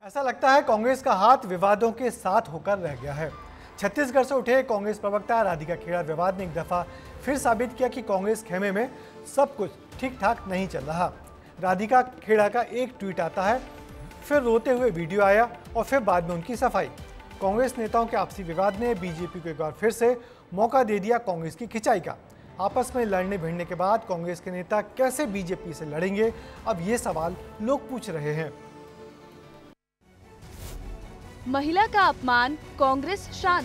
ऐसा लगता है कांग्रेस का हाथ विवादों के साथ होकर रह गया है। छत्तीसगढ़ से उठे कांग्रेस प्रवक्ता राधिका खेड़ा विवाद ने एक दफा फिर साबित किया कि कांग्रेस खेमे में सब कुछ ठीक ठाक नहीं चल रहा। राधिका खेड़ा का एक ट्वीट आता है, फिर रोते हुए वीडियो आया और फिर बाद में उनकी सफाई। कांग्रेस नेताओं के आपसी विवाद ने बीजेपी को एक बार फिर से मौका दे दिया कांग्रेस की खिंचाई का। आपस में लड़ने भिड़ने के बाद कांग्रेस के नेता कैसे बीजेपी से लड़ेंगे, अब ये सवाल लोग पूछ रहे हैं। महिला का अपमान, कांग्रेस शांत।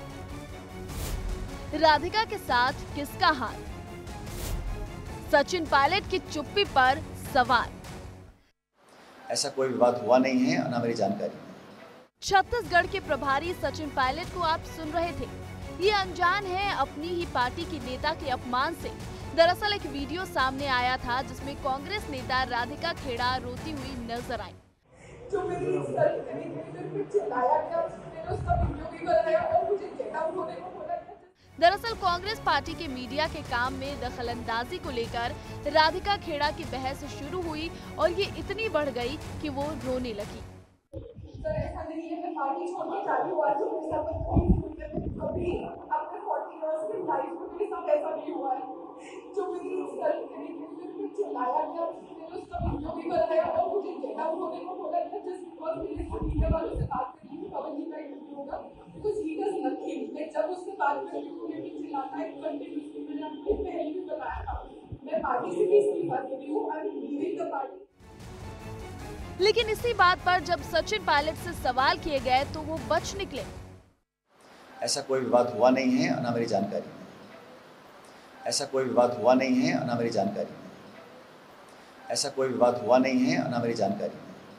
राधिका के साथ किसका हाथ? सचिन पायलट की चुप्पी पर सवाल। ऐसा कोई विवाद हुआ नहीं है, ना मेरी जानकारी। छत्तीसगढ़ के प्रभारी सचिन पायलट को आप सुन रहे थे। ये अनजान है अपनी ही पार्टी के नेता के अपमान से। दरअसल एक वीडियो सामने आया था जिसमें कांग्रेस नेता राधिका खेड़ा रोती हुई नजर आई। जो मेरी चिल्लाया गया, मैंने उसका वीडियो भी बनाया और मुझे गेट आउट होने को बोला। दरअसल कांग्रेस पार्टी के मीडिया के काम में दखलंदाजी को लेकर राधिका खेड़ा की बहस शुरू हुई और ये इतनी बढ़ गई कि वो रोने लगी। सर ऐसा नहीं है, मैं पार्टी छोड़ के चालू हुआ तो मेरे साथ कभी अपने 40 इयर्स की लाइफ में मेरे साथ ऐसा नहीं हुआ है। जो मेरी चिल्लाया गया, मैंने उसका वीडियो भी बनाया और मुझे गेट आउट होने को बोला था जस्ट बिकॉज़ मेरे मीडिया वालों से बात करनी थी, पवन जी का इंटरव्यू होगा, बिकॉज़ ही डज नथिंग। मैं जब उससे बात करती हूँ मुझे चिल्लाता है कंटिन्यूअसली। मैंने आपको पहले भी बताया था, मैं पार्टी से भी इस्तीफा दे रही हूँ, I am leaving the party. लेकिन इसी बात पर जब सचिन पायलट से सवाल किए गए तो वो बच निकले। ऐसा कोई विवाद हुआ नहीं है, ना मेरी जानकारी। ऐसा कोई विवाद हुआ नहीं है, ना मेरी जानकारी। ऐसा कोई विवाद हुआ नहीं है, ना मेरी जानकारी।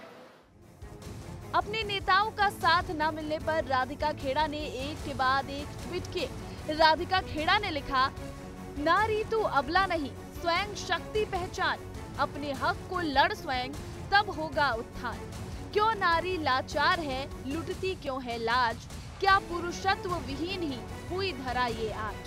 अपने नेताओं का साथ न मिलने पर राधिका खेड़ा ने एक के बाद एक ट्वीट किए। राधिका खेड़ा ने लिखा, नारी तू अबला नहीं, स्वयं शक्ति पहचान, अपने हक को लड़ स्वयं, तब होगा उत्थान। क्यों नारी लाचार है, लुटती क्यों है लाज, क्या पुरुषत्व विहीन ही हुई धरा ये आज।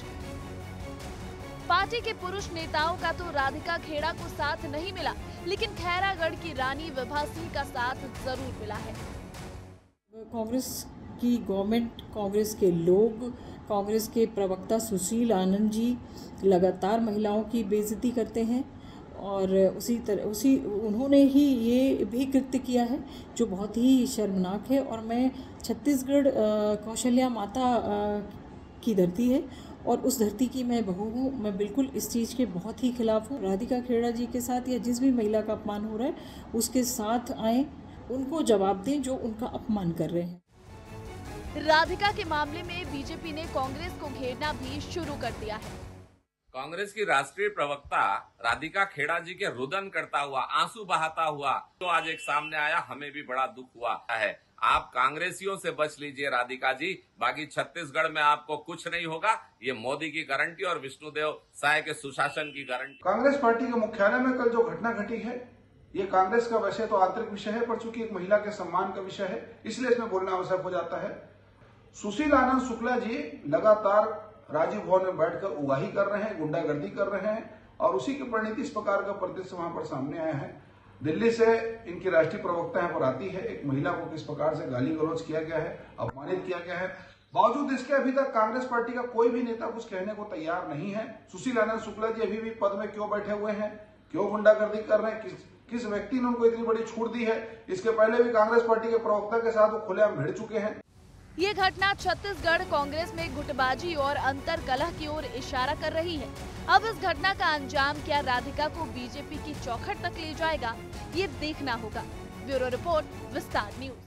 पार्टी के पुरुष नेताओं का तो राधिका खेड़ा को साथ नहीं मिला, लेकिन खैरागढ़ की रानी विभा सिंह का साथ जरूर मिला है। कांग्रेस की गवर्नमेंट, कांग्रेस के लोग, कांग्रेस के प्रवक्ता सुशील आनंद जी लगातार महिलाओं की बेइज्जती करते हैं और उन्होंने ही ये भी कृत्य किया है जो बहुत ही शर्मनाक है। और मैं छत्तीसगढ़ कौशल्या माता की धरती है और उस धरती की मैं बहू हूँ। मैं बिल्कुल इस चीज़ के बहुत ही खिलाफ हूँ। राधिका खेड़ा जी के साथ या जिस भी महिला का अपमान हो रहा है उसके साथ आए, उनको जवाब दें जो उनका अपमान कर रहे हैं। राधिका के मामले में बीजेपी ने कांग्रेस को घेरना भी शुरू कर दिया है। कांग्रेस की राष्ट्रीय प्रवक्ता राधिका खेड़ा जी के रुदन करता हुआ, आंसू बहाता हुआ तो आज एक सामने आया, हमें भी बड़ा दुख हुआ है। आप कांग्रेसियों से बच लीजिए राधिका जी, बाकी छत्तीसगढ़ में आपको कुछ नहीं होगा। ये मोदी की गारंटी और विष्णुदेव साय के सुशासन की गारंटी। कांग्रेस पार्टी के मुख्यालय में कल जो घटना घटी है, ये कांग्रेस का वैसे तो आंतरिक विषय है, पर चूंकि एक महिला के सम्मान का विषय है इसलिए इसमें बोलना आवश्यक हो जाता है। सुशील आनंद शुक्ला जी लगातार राजीव भवन में बैठकर उगाही कर रहे हैं, गुंडागर्दी कर रहे हैं और उसी की परिणति इस प्रकार का परिदृश्य वहां पर सामने आया है। दिल्ली से इनकी राष्ट्रीय प्रवक्ता यहाँ पर आती है, एक महिला को किस प्रकार से गाली गलौज किया गया है, अपमानित किया गया है। बावजूद इसके अभी तक कांग्रेस पार्टी का कोई भी नेता कुछ कहने को तैयार नहीं है। सुशील आनंद शुक्ला जी अभी भी पद में क्यों बैठे हुए हैं, क्यों गुंडागर्दी कर रहे हैं, किस व्यक्ति ने उनको इतनी बड़ी छूट दी है। इसके पहले भी कांग्रेस पार्टी के प्रवक्ता के साथ वो खुलेआम भिड़ चुके हैं। ये घटना छत्तीसगढ़ कांग्रेस में गुटबाजी और अंतर कलह की ओर इशारा कर रही है। अब इस घटना का अंजाम क्या राधिका को बीजेपी की चौखट तक ले जाएगा, ये देखना होगा। Bureau report, Vistaar news.